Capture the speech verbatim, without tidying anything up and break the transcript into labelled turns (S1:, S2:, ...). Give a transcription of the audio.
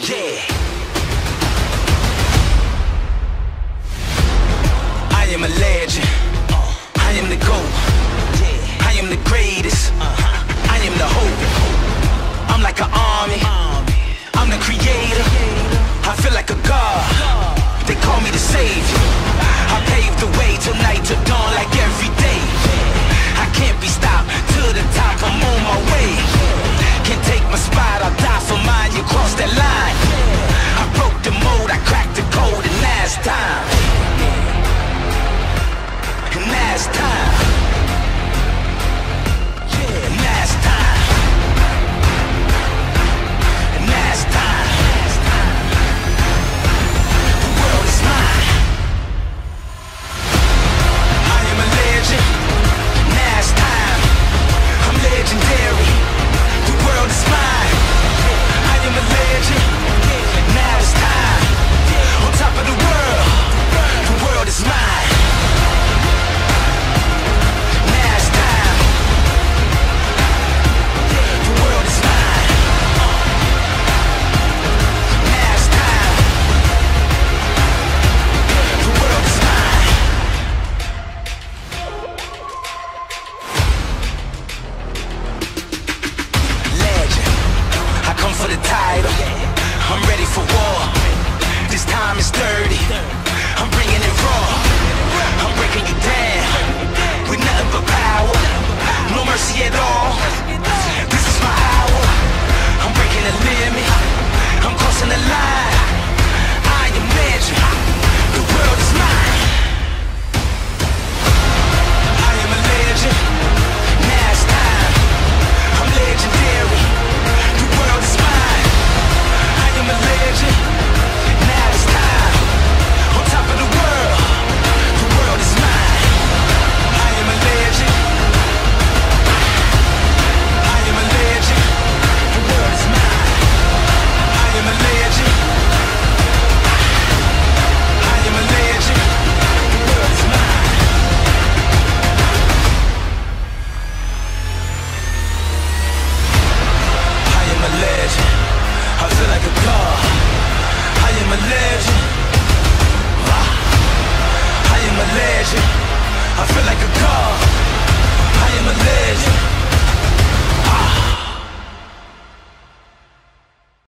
S1: Yeah. I am a legend. I am the GOAT. I am the greatest. I am the hope. I'm like an army. I'm the creator. I feel like a god. They call me the savior. I pave the way till night to dawn like every day. I can't be stopped. To the top, I'm on my way. Can't take my spot, I'll die for mine. You cross that line. I broke the mold, I cracked the code, and now it's time. And now it's time. Yeah, now it's time. And now it's time. The world is mine. I am a legend. Now it's time. I'm legendary. The world is mine. I am a legend. Now it's time. On top of the world. The world is mine. Now it's time. The world is mine. Now it's time. The world is mine. Legend. I come for the title. I'm ready for war. This time is dirty. I'm bringing it raw. I'm breaking you down with nothing but power. No mercy at all. This is my hour. I'm breaking the limit.